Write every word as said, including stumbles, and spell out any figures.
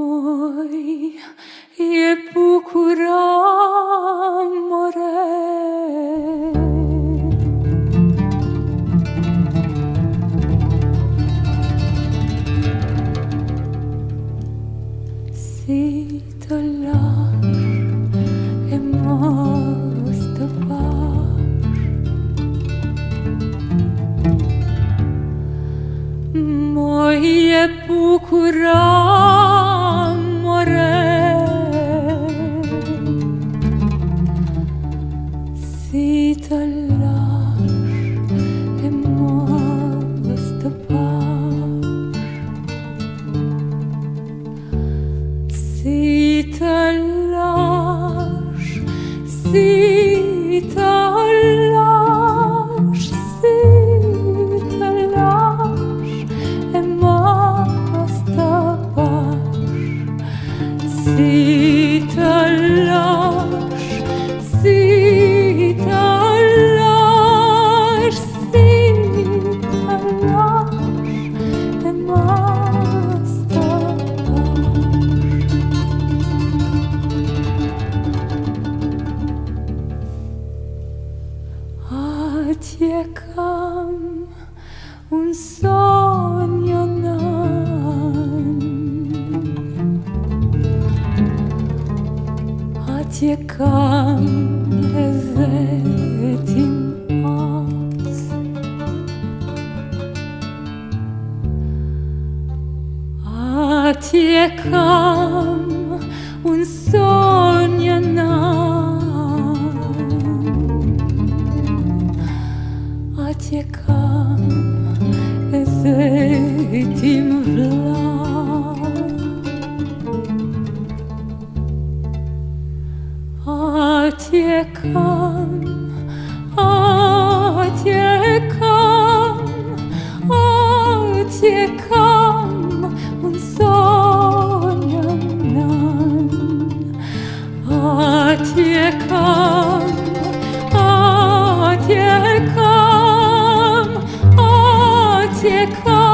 moj je bukur amore. Si to laž e mos të pash, moj je bukur amore. Si të lash e mos të pash, si të lash, si të lash, si të lash e mos të pash, si të lash, si të lash, si të lash e mos të pash. Atje kam un sogno nan, atje kam edhe tim pas, atje kam un sogno nan, atje kam edhe tim vlla, atje kam, atje kam, atje kam un sogno nan, atje kam, atje kam, atje kam.